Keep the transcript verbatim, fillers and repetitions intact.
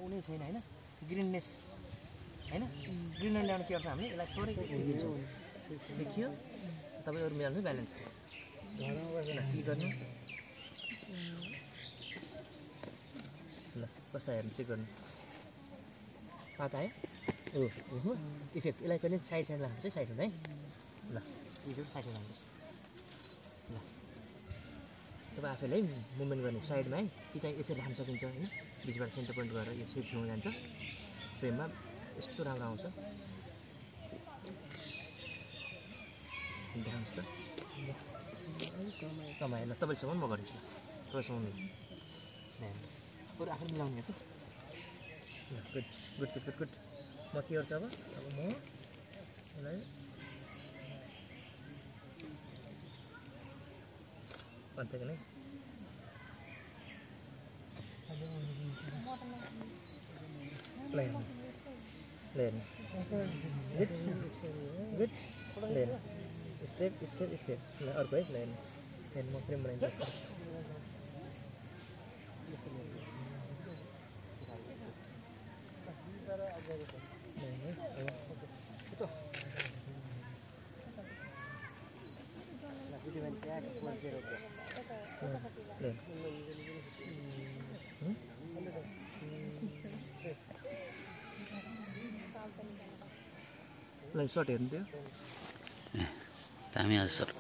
उनी छैन हैन ग्रिननेस हैन ग्रिनर ल्याउन के गर्छ हामीले यसलाई थोरै दिन्छौँ देखियो तपाईहरु मिलाउनु ब्यालेन्स घरमा बसेर के गर्नु ल कस्तो हेर्नु चेक गर्नु पात आयो ओ हो इफेक्ट यसलाई पनि साइड साइड लाग्छ साइड है ल यो साइड लाग्छ ल तपाईं आफैले मुभमेन्ट गर्ने साइडमा है कि चाहिँ यसरी राख्न सकिन्छ हैन बीचबाट सेन्टर पोइन्ट गरेर यो सेप छुन जान्छ फ्रेममा यस्तो राम्रो आउँछ देखाउनुस् त कमाए ल तपाईँसँग म गरिदिन्छु तपाईँसँग बरु आफै मिलाउने हो ल good good good good good म के गर्छु अब अब म यसलाई भन्छ कि नै Lên lên good good lên step step step là ở quay lên lên một frame lên lên Lần short heर्नु थियो दामी आछ सर